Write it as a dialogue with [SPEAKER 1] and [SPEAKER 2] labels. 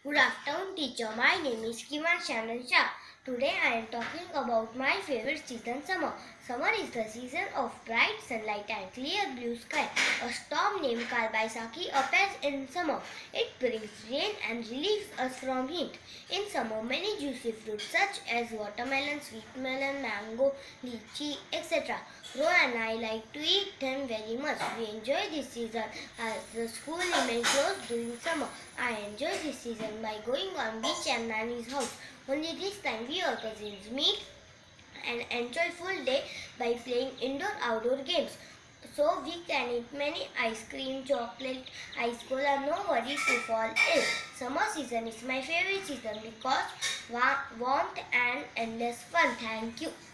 [SPEAKER 1] Good afternoon, teacher. My name is Kiman Shannon Shah. Today I am talking about my favorite season, summer. Summer is the season of bright sunlight and clear blue sky. A storm named Kalbaisaki appears in summer. It brings rain and relieves us from heat. In summer, many juicy fruits such as watermelon, sweet melon, mango, lychee, etc. grow and I like to eat them very much. We enjoy this season as the school remains closed during summer. I enjoy this season by going on beach and nanny's house. Only this time we all cousins meet and enjoy full day by playing indoor-outdoor games. So we can eat many ice cream, chocolate, ice cola, no worry to fall ill. Summer season is my favorite season because warmth and endless fun. Thank you.